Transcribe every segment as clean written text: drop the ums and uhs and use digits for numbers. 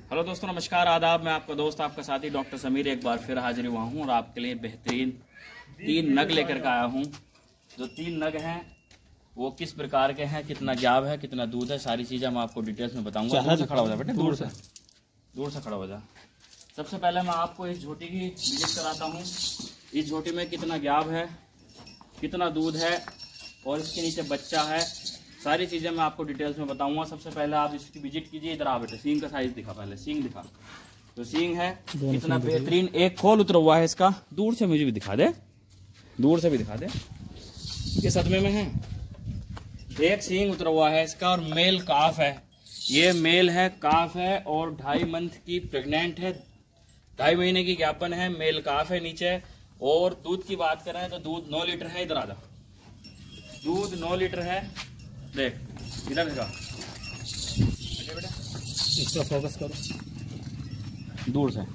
Hello दोस्तों, नमस्कार, आदाब। मैं आपका दोस्त, आपका साथी डॉक्टर समीर एक बार फिर हाजिर हुआ हूँ और आपके लिए बेहतरीन 3 नग लेकर के आया हूँ। जो 3 नग हैं वो किस प्रकार के हैं, कितना जाब है, कितना दूध है, सारी चीज़ें मैं आपको डिटेल्स में बताऊंगा। दूर से खड़ा हो जा बेटे, दूर से खड़ा हो जा। सबसे पहले मैं आपको इस झोटी की विजिट कराता हूँ। इस झोटी में कितना जाब है, कितना दूध है और इसके नीचे बच्चा है, सारी चीज़ें मैं आपको डिटेल्स में बताऊंगा। सबसे पहले आप इसकी विजिट कीजिए। इधर आ बेटे, सींग का साइज दिखा, पहले सींग दिखा। तो सींग है कितना बेहतरीन, एक खोल उतरा हुआ है इसका। दूर से मुझे भी दिखा दे, दूर से भी दिखा दे। ये सदमे में है, एक सींग उतरा हुआ है इसका और मेल काफ है। ये मेल है, काफ है और 2.5 मंथ की प्रेग्नेंट है, 2.5 महीने की ज्ञापन है, मेल काफ है नीचे। और दूध की बात करें तो दूध 9 लीटर है। इधर आ जा, दूध 9 लीटर है। देख इधर बेटा, इसका फोकस करो दूर से।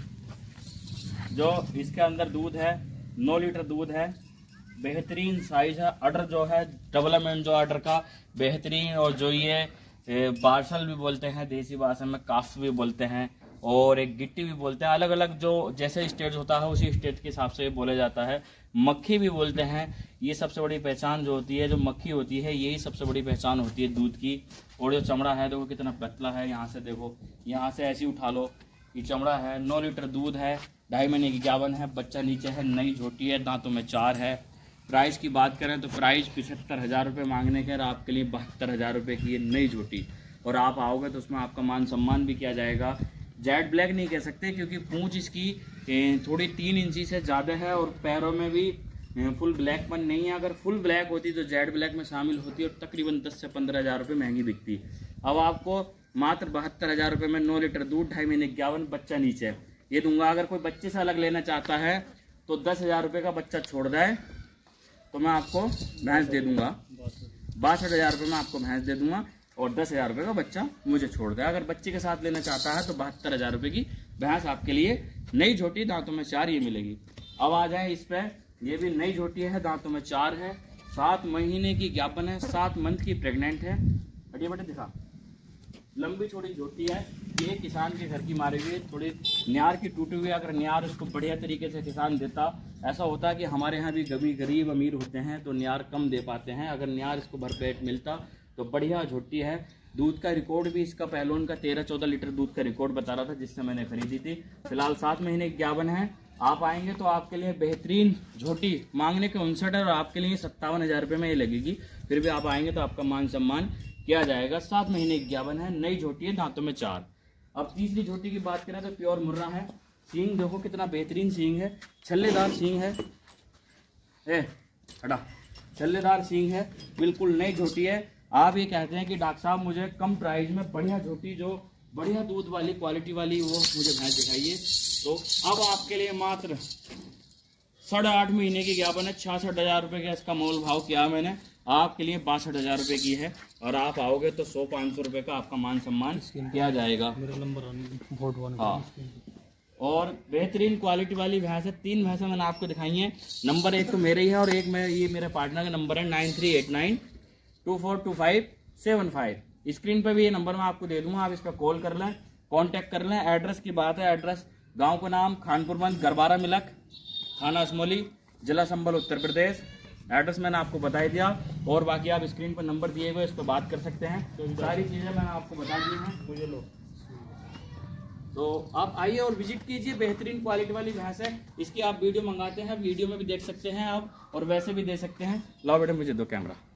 जो इसके अंदर दूध है 9 लीटर दूध है, बेहतरीन साइज है। अडर जो है डेवलपमेंट जो अडर का बेहतरीन, और जो ये पार्सल भी बोलते हैं देसी भाषा में, काफ भी बोलते हैं और एक गिट्टी भी बोलते हैं। अलग अलग जो जैसे स्टेट होता है उसी स्टेट के हिसाब से बोला जाता है। मक्खी भी बोलते हैं। ये सबसे बड़ी पहचान जो होती है, जो मक्खी होती है, यही सबसे बड़ी पहचान होती है दूध की। और जो चमड़ा है देखो कितना पतला है, यहाँ से देखो, यहाँ से ऐसे उठा लो, ये चमड़ा है। 9 लीटर दूध है, 2.5 महीने की ज्ञापन है, बच्चा नीचे है, नई झोटी है, दांतों में 4 है। प्राइस की बात करें तो प्राइस 75,000 रुपये मांगने के, और आपके लिए 72,000 रुपये की ये नई झोटी। और आप आओगे तो उसमें आपका मान सम्मान भी किया जाएगा। जेड ब्लैक नहीं कह सकते क्योंकि पूंछ इसकी थोड़ी 3 इंची से ज़्यादा है और पैरों में भी फुल ब्लैकपन नहीं है। अगर फुल ब्लैक होती तो जेड ब्लैक में शामिल होती और तकरीबन 10 से 15,000 रुपये महंगी बिकती। अब आपको मात्र 72,000 रुपये में 9 लीटर दूध, 2.5 महीने 51, बच्चा नीचे ये दूंगा। अगर कोई बच्चे से अलग लेना चाहता है तो 10,000 रुपये का बच्चा छोड़ दे तो मैं आपको भैंस दे दूंगा। 62,000 रुपये में आपको भैंस दे दूंगा और 10,000 रुपये का बच्चा मुझे छोड़ दे। अगर बच्चे के साथ लेना चाहता है तो 72,000 रुपये की भैंस आपके लिए नई झोटी, दांतों में 4 ये मिलेगी। अब आ जाए इस पे, ये भी नई झोटी है, दांतों में 4 है, 7 महीने की ज्ञापन है, 7 मंथ की प्रेग्नेंट है। हटिए बेटे दिखा, लंबी छोटी झोटी है। ये किसान के घर की मारी हुई, थोड़ी न्यार की टूटी हुई। अगर न्यार उसको बढ़िया तरीके से किसान देता, ऐसा होता है कि हमारे यहाँ भी कभी गरीब अमीर होते हैं तो न्यार कम दे पाते हैं। अगर न्यार इसको भरपेट मिलता तो बढ़िया झोटी है। दूध का रिकॉर्ड भी इसका पहलोन का 13-14 लीटर दूध का रिकॉर्ड बता रहा था जिससे मैंने खरीदी थी। फिलहाल 7 महीने की ज्ञापन है। आप आएंगे तो आपके लिए बेहतरीन झोटी मांगने के 59 और आपके लिए 57,000 रुपये में ये लगेगी। फिर भी आप आएंगे तो आपका मान सम्मान किया जाएगा। 7 महीने की ज्ञापन है, नई झोटी है, दांतों में 4। अब तीसरी झोटी की बात करें तो प्योर मुर्रा है। सींग देखो कितना बेहतरीन सींग है, छल्लेदार सींग है। हटा, छल्लेदार सींग है, बिल्कुल नई झोटी है। आप ये कहते हैं कि डॉक्टर साहब मुझे कम प्राइस में बढ़िया झोटी, जो बढ़िया दूध वाली क्वालिटी वाली, वो मुझे भैंस दिखाइए। तो अब आपके लिए मात्र 8.5 महीने की ज्ञापन है, 66,000 रुपये का इसका मोल भाव किया मैंने। आपके लिए 62,000 रुपये की है और आप आओगे तो 100-500 रुपये का आपका मान सम्मान किया जाएगा। हाँ, और बेहतरीन क्वालिटी वाली भैंस है। 3 भैंसें मैंने आपको दिखाई हैं। नंबर 1 तो मेरे ही है और एक ये मेरे पार्टनर का नंबर है 9389242575। स्क्रीन पर भी ये नंबर मैं आपको दे दूंगा, आप इस पर कॉल कर लें, कांटेक्ट कर लें। एड्रेस की बात है, एड्रेस गांव का नाम खानपुर बंद, गरबारा मिलक, थाना असमोली, जिला संभल, उत्तर प्रदेश। एड्रेस मैंने आपको बता ही दिया और बाकी आप स्क्रीन पर नंबर दिए हुए इस पर बात कर सकते हैं। तो सारी चीज़ें मैंने आपको बता दी हैं, मुझे लो। तो आप आइए और विजिट कीजिए। बेहतरीन क्वालिटी वाली भैंस है। इसकी आप वीडियो मंगाते हैं, वीडियो में भी देख सकते हैं आप, और वैसे भी दे सकते हैं। लाओ बेटे मुझे दो कैमरा।